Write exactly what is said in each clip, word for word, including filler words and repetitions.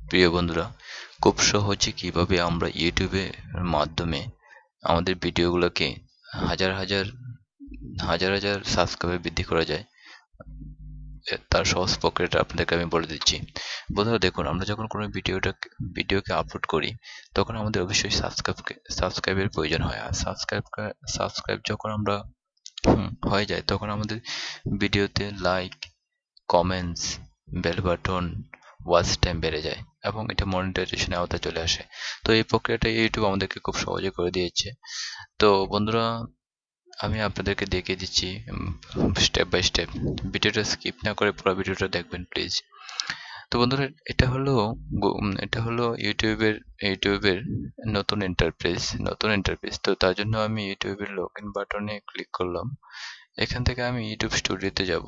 প্রিয় বন্ধুরা, খুব সহজে কিভাবে আমরা ইউটিউবের মাধ্যমে আমাদের ভিডিওগুলোকে হাজার হাজার হাজার হাজার সাবস্ক্রাইবার বৃদ্ধি করা যায় এ তার সহজ প্রক্রিয়াটা আপনাদেরকে আমি বলে দিচ্ছি। বন্ধুরা দেখুন, আমরা যখন কোনো ভিডিওটা ভিডিওকে আপলোড করি তখন আমাদের অবশ্যই সাবস্ক্রাইবকে সাবস্ক্রাইবের প্রয়োজন হয়। আর সাবস্ক্রাইব সাবস্ক্রাইব যখন আমরা হুম, হয়ে যায় তখন আমাদের ভিডিওতে like, comments, bell button, watch time বেড়ে যায় এবং এটা মনিটাইজেশনের আওতায় চলে আসে। তো এই প্রক্রিয়াটা ইউটিউব আমাদেরকে খুব সহজে করে দিয়েছে। তো বন্ধুরা, আমি আপনাদেরকে দেখিয়ে দিচ্ছি স্টেপ বাই স্টেপ। ভিডিওটা স্কিপ না করে পুরো ভিডিওটা দেখবেন প্লিজ। তো বন্ধুরা, এটা হলো গো- উম, এটা হলো ইউটিউবের ইউটিউবের নতুন ইন্টারফেস নতুন ইন্টারফেস তো তার জন্য আমি ইউটিউবের লগ ইন বাটনে ক্লিক করলাম। এখান থেকে আমি ইউটিউব স্টুডিওতে যাব।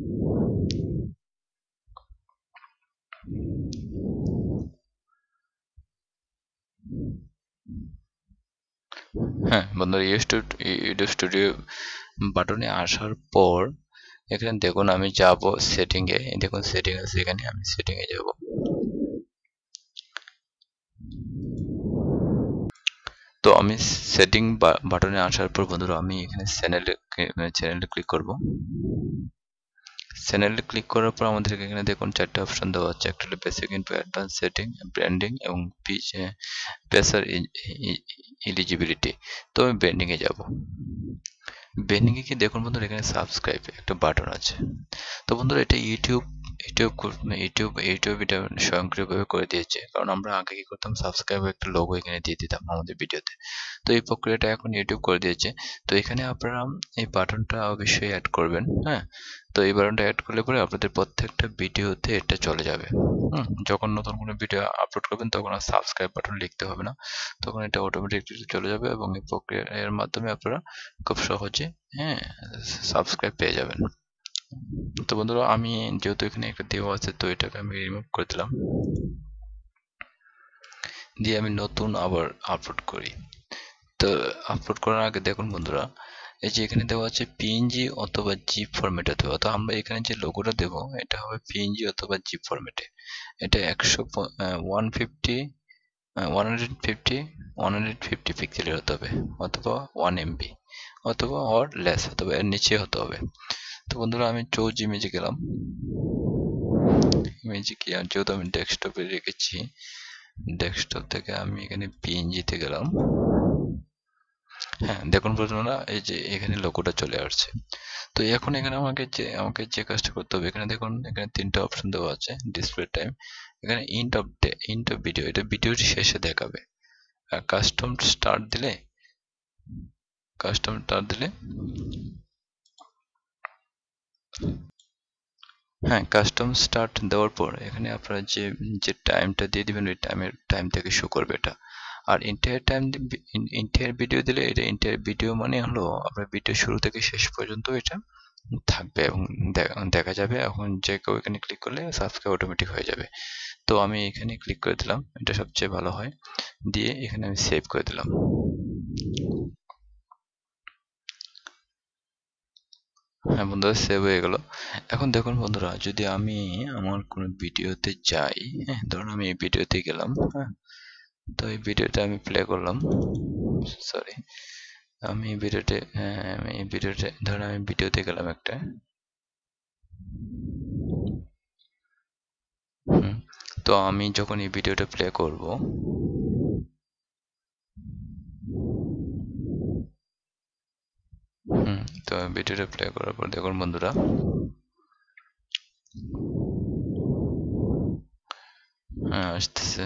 হ্যাঁ বন্ধুরা, ইউটিউব স্টুডিও বাটনে আসার পর এখানে দেখুন আমি যাব সেটিং এ। দেখুন সেটিং আছে, এখানে আমি সেটিং এ যাব। তো আমি সেটিং বাটনে আসার পর বন্ধুরা আমি এখানে চ্যানেলে চ্যানেলে ক্লিক করব। চ্যানেলে ক্লিক করার পর আমাদেরকে এখানে দেখুন চারটে অপশন দেওয়া হচ্ছে। একটা হলো basic info, advance setting, branding এবং পেসার এলিজিবিলিটি। তো আমি ব্র্যান্ডিং এ যাব। ব্র্যান্ডিং এ গিয়ে দেখুন বন্ধুরা এখানে সাবস্ক্রাইব একটা বাটন আছে। তো বন্ধুরা এটা ইউটিউব ইউটিউব ইউটিউব ইউটিউব এটা স্বয়ংক্রিয়ভাবে করে দিয়েছে, কারণ আমরা আগে কি করতাম, সাবস্ক্রাইব একটা লোগো এখানে দিয়ে দিতাম আমাদের ভিডিওতে। তো এই প্রক্রিয়াটা এখন ইউটিউব করে দিয়েছে। তো এখানে আপনারা এই বাটনটা অবশ্যই অ্যাড করবেন। হ্যাঁ, তো এই বাটনটা অ্যাড করলে পরে আপনাদের প্রত্যেকটা ভিডিওতে এটা চলে যাবে। হুম, যখন নতুন কোনো ভিডিও আপলোড করবেন তখন আর সাবস্ক্রাইব বাটন লিখতে হবে না, তখন এটা অটোমেটিকলি চলে যাবে এবং এই প্রক্রিয়া এর মাধ্যমে আপনারা খুব সহজে হ্যাঁ সাবস্ক্রাইব পেয়ে যাবেন। তো বন্ধুরা, আমি যেহেতু এখানে একটা দেওয়া আছে তো এটাকে আমি রিমুভ করে দিলাম, দিয়ে আমি নতুন আবার আপলোড করি। তো আপলোড করার আগে দেখুন বন্ধুরা, এই যে এখানে দেওয়া আছে পিএনজি অথবা জিপ ফরম্যাটে দেওয়া। তো আমরা এখানে যে লোগোটা দেব এটা হবে পিএনজি অথবা জিপ ফরম্যাটে। এটা একশো one fifty one hundred fifty one hundred fifty পিক্সেলের হতে হবে, অথবা ওয়ান এমবি, অথবা অর লেস, অথবা এর নিচে হতে হবে। তো বন্ধুরা আমি চৌজ ইমেজে গেলাম। ইমেজে কি, যেহেতু আমি ডেস্কটপে রেখেছি, ডেস্কটপ থেকে আমি এখানে পিএনজিতে গেলাম। হ্যাঁ দেখুন বন্ধুরা, এই যে এখানে লোগোটা চলে আসছে। তো এখন এখানে আমাকে যে আমাকে যে কাজটা করতে হবে, এখানে দেখুন এখানে তিনটা অপশন দেওয়া আছে। ডিসপ্লে টাইম, এখানে end of day end of video, এটা ভিডিওটি শেষে দেখাবে। আর কাস্টম স্টার্ট দিলে কাস্টম স্টার্ট দিলে হ্যাঁ, কাস্টম স্টার্ট দেওয়ার পর এখানে আপনারা যে যে টাইমটা দিয়ে দিবেন ওই টাইমের টাইম থেকে শো করবে এটা। আর ইন্টায়ার টাইম ইন্টায়ার ভিডিও দিলে এটা ইন্টায়ার ভিডিও মানে হলো আপনার ভিডিও শুরু থেকে শেষ পর্যন্ত এটা থাকবে এবং দেখা যাবে। এখন যে কেউ এখানে ক্লিক করলে সাবস্ক্রাইব অটোমেটিক হয়ে যাবে। তো আমি এখানে ক্লিক করে দিলাম, এটা সবচেয়ে ভালো হয়। দিয়ে এখানে আমি সেভ করে দিলাম। হ্যাঁ বন্ধুরা, সেভ হয়ে গেল। এখন দেখুন বন্ধুরা, যদি আমি আমার কোনো ভিডিওতে যাই, হ্যাঁ ধরুন আমি এই ভিডিওতে গেলাম, হ্যাঁ তো এই ভিডিওটা আমি প্লে করলাম, সরি আমি ভিডিওতে হ্যাঁ আমি ভিডিওতে ধরুন আমি ভিডিওতে গেলাম একটা। হুম, তো আমি যখন এই ভিডিওটা প্লে করব, হুম তো ভিডিওটা প্লে করার পর দেখুন বন্ধুরা, হ্যাঁ আসতেছে।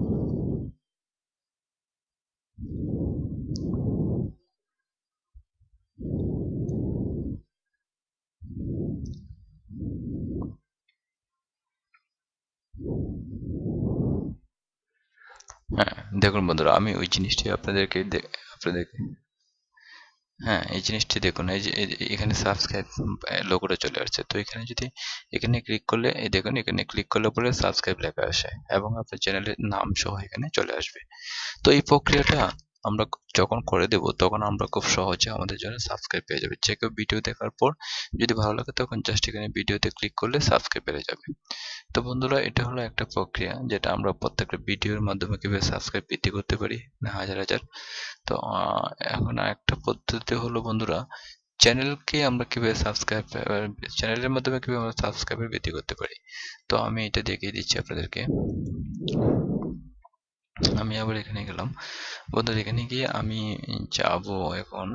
হ্যাঁ দেখুন বন্ধুরা, আমি ওই জিনিসটি আপনাদেরকে আপনাদেরকে হ্যাঁ এই জিনিসটি দেখুন, এই যে এখানে সাবস্ক্রাইব লোগোটা চলে আসছে। তো এখানে যদি এখানে ক্লিক করলে, এই দেখুন এখানে ক্লিক করলে পরে সাবস্ক্রাইব লেখা আসে এবং আপনার চ্যানেলের নাম সহ এখানে চলে আসবে। তো এই প্রক্রিয়াটা আমরা যখন করে দেব তখন আমরা খুব সহজে আমাদের জন্য সাবস্ক্রাইব পেয়ে যাবে। যে কেউ ভিডিও দেখার পর যদি ভালো লাগে তখন জাস্ট এখানে ভিডিওতে ক্লিক করলে সাবস্ক্রাইব পেয়ে যাবে। তো বন্ধুরা, এটা হলো একটা প্রক্রিয়া যেটা আমরা প্রত্যেকটা ভিডিওর মাধ্যমে কিভাবে সাবস্ক্রাইব বৃদ্ধি করতে পারি হাজার হাজার। তো আহ, এখন একটা পদ্ধতি হলো বন্ধুরা, চ্যানেলকে আমরা কিভাবে সাবস্ক্রাইব চ্যানেলের মাধ্যমে কিভাবে আমরা সাবস্ক্রাইবার বৃদ্ধি করতে পারি। তো আমি এটা দেখিয়ে দিচ্ছি আপনাদেরকে। আমি আবার এখানে গেলাম বন্ধুরা, এখানে গিয়ে আমি যাব এখন।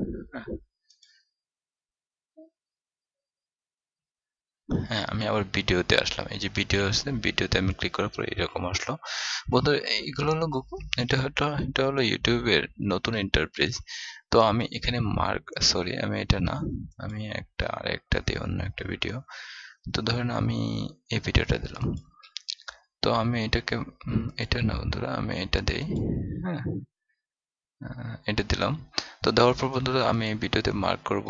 হ্যাঁ, আমি আবার ভিডিওতে আসলাম। এই যে ভিডিও আছে, ভিডিওতে আমি ক্লিক করার পর এরকম আসলো। বন্ধুরা, এইগুলো হলো গু- এটা হলো এটা হলো ইউটিউবের নতুন ইন্টারফেস। তো আমি এখানে মার্ক সরি আমি এটা না, আমি একটা আরেকটা দিই, অন্য একটা ভিডিও। তো ধরেন আমি এই ভিডিওটা দিলাম। তো আমি এটাকে উম, এটা না বন্ধুরা, আমি এটা দেই। হ্যাঁ, আহ, এটা দিলাম। তো দেওয়ার পর বন্ধুরা আমি এই ভিডিওতে মার্ক করব।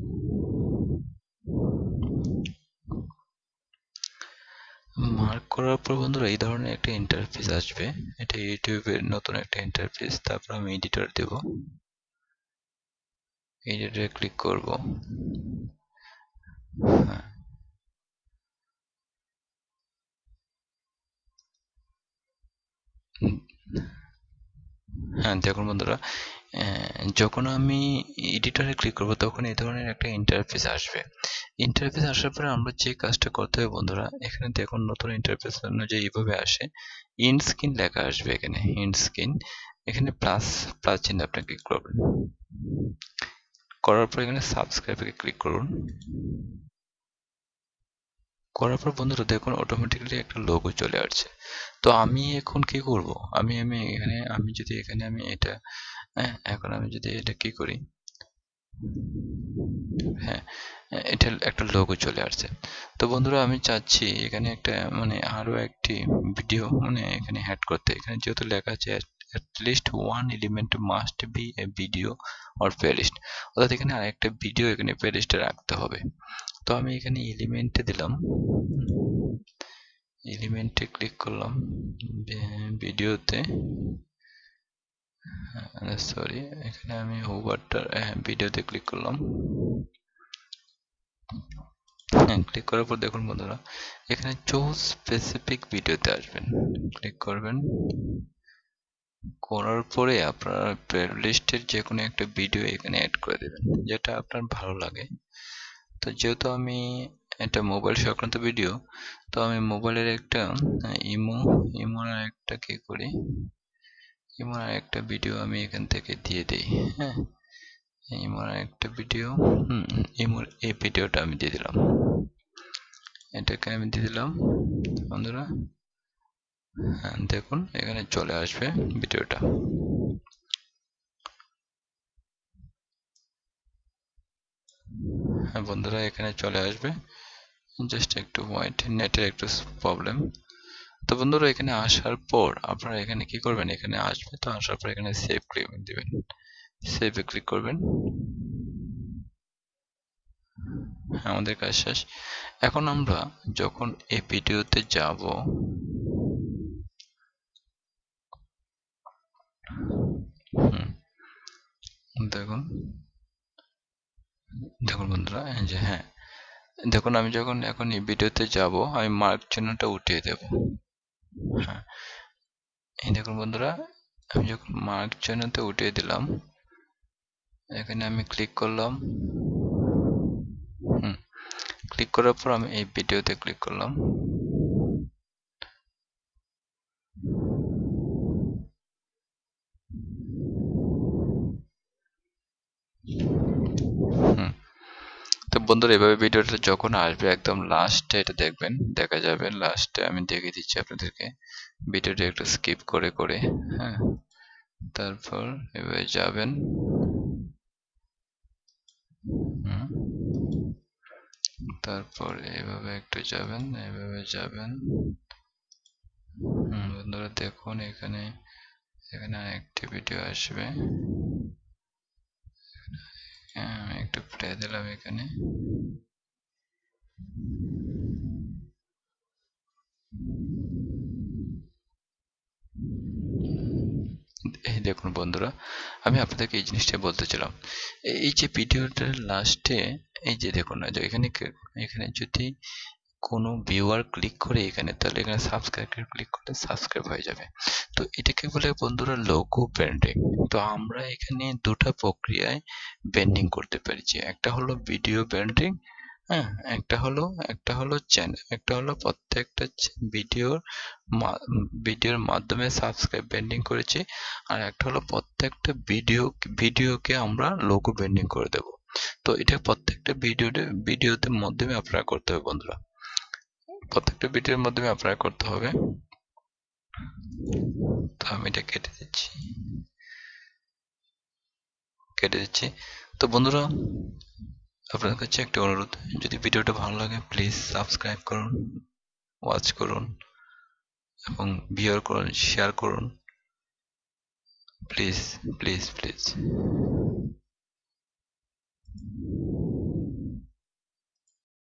মার্ক করার পর বন্ধুরা এই ধরনের একটা ইন্টারফেস আসবে। এটা ইউটিউবের নতুন একটা ইন্টারফেস। তারপর আমি এডিটর দেব, এডিটরে ক্লিক করব। হ্যাঁ, হ্যাঁ দেখুন বন্ধুরা, আহ, যখন আমি এডিটরে ক্লিক করব তখন এই ধরনের একটা ইন্টারফেস আসবে। ইন্টারফেস আসার পরে আমরা যে কাজটা করতে হবে বন্ধুরা, এখানে দেখুন নতুন ইন্টারফেস অনুযায়ী এইভাবে আসে। ইন্ড স্ক্রিন লেখা আসবে এখানে, ইন্ড স্ক্রিন। এখানে প্লাস প্লাস চিহ্ন আপনি ক্লিক করবেন। করার পর এখানে সাবস্ক্রাইবে ক্লিক করুন। করার পর বন্ধুরা দেখুন অটোমেটিক্যালি একটা লোগো চলে আসছে। তো আমি এখন কি করব, আমি আমি এখানে আমি যদি এখানে আমি এটা, হ্যাঁ এখন আমি যদি এটা কি করি, হ্যাঁ এটা একটা লোগো চলে আসছে। তো বন্ধুরা আমি চাচ্ছি এখানে একটা মানে আরো একটি ভিডিও মানে এখানে অ্যাড করতে। এখানে যেহেতু লেখা আছে at least one element must be a video or playlist, অর্থাৎ এখানে আরেকটা ভিডিও এখানে প্লেলিস্টে রাখতে হবে। তো আমি এখানে এলিমেন্টে দিলাম, এলিমেন্টে ক্লিক করলাম, ভিডিওতে সরি এখানে আমি হোভারটা ভিডিওতে ক্লিক করলাম। হ্যাঁ, ক্লিক করার পর দেখুন বন্ধুরা এখানে চুজ স্পেসিফিক ভিডিওতে আসবেন, ক্লিক করবেন। করার পরে আপনার প্লেলিস্টের যে কোনো একটা ভিডিও এখানে অ্যাড করে দেবেন যেটা আপনার ভালো লাগে। তো যেহেতু আমি এটা মোবাইল সংক্রান্ত ভিডিও, তো আমি মোবাইলের একটা ইমো ইমোর একটা কি করি, ইমোর একটা ভিডিও আমি এখান থেকে দিয়ে দিই। হ্যাঁ, ইমোর একটা ভিডিও, হুম ইমোর এই ভিডিওটা আমি দিয়ে দিলাম, এটাকে আমি দিয়ে দিলাম বন্ধুরা। হ্যাঁ দেখুন এখানে চলে আসবে ভিডিওটা। হ্যাঁ বন্ধুরা এখানে চলে আসবে, জাস্ট একটু ওয়েট, নেটের একটু প্রবলেম। তো বন্ধুরা এখানে আসার পর আপনারা এখানে কি করবেন, এখানে আসবে, তো আসার পর এখানে সেভ ক্লিক দিবেন, সেভে ক্লিক করবেন। হ্যাঁ, আমাদের কাজ শেষ। এখন আমরা যখন এই ভিডিওতে যাব, দেখুন দেখুন বন্ধুরা এই যে, হ্যাঁ দেখুন আমি যখন এখন এই ভিডিওতে যাব আমি মার্ক চিহ্নটা উঠিয়ে দেব। হ্যাঁ, এই দেখুন বন্ধুরা আমি যখন মার্ক চিহ্নতে উঠিয়ে দিলাম, এখানে আমি ক্লিক করলাম। হুম, ক্লিক করার পর আমি এই ভিডিওতে ক্লিক করলাম। হুম, তো বন্ধুরা এভাবে ভিডিওটা যখন আসবে একদম লাস্টে এটা দেখবেন, দেখা যাবে লাস্টে আমি দেখিয়ে দিচ্ছি আপনাদেরকে ভিডিওটা একটু স্কিপ করে করে। হ্যাঁ, তারপর এভাবে যাবেন। হুম, তারপর এভাবে একটু যাবেন, এভাবে যাবেন। হুম, বন্ধুরা দেখুন এখানে এখানে আরেকটি ভিডিও আসবে। হ্যাঁ, আমি একটু প্লে দিলাম এখানে। এই দেখুন বন্ধুরা, আমি আপনাদেরকে এই জিনিসটাই বলতেছিলাম। এই যে ভিডিওটার লাস্টে এই যে দেখুন না যে এখানে এখানে যদি কোনো ভিউয়ার ক্লিক করে এখানে, তাহলে এখানে সাবস্ক্রাইব ক্লিক করলে সাবস্ক্রাইব হয়ে যাবে। তো এটাকে বলে বন্ধুরা লোগো ব্র্যান্ডিং। তো আমরা এখানে দুটা প্রক্রিয়ায় ব্র্যান্ডিং করতে পেরেছি। একটা হলো ভিডিও ব্র্যান্ডিং, হ্যাঁ, একটা হলো একটা হলো চ্যানেল, একটা হলো প্রত্যেকটা ভিডিওর ভিডিওর মাধ্যমে সাবস্ক্রাইব ব্র্যান্ডিং করেছি, আর একটা হলো প্রত্যেকটা ভিডিও ভিডিওকে আমরা লোগো ব্র্যান্ডিং করে দেব। তো এটা প্রত্যেকটা ভিডিওতে ভিডিওতে মাধ্যমে আপনারা করতে হবে বন্ধুরা, প্রত্যেকটা ভিডিওর মাধ্যমে আপনারা করতে হবে। তো আমি এটা কেটে দিচ্ছি কেটে দিচ্ছি তো বন্ধুরা, আপনাদের কাছে একটা অনুরোধ, যদি ভিডিওটা ভালো লাগে প্লিজ সাবস্ক্রাইব করুন, ওয়াচ করুন এবং ভিউ করুন, শেয়ার করুন, প্লিজ প্লিজ প্লিজ।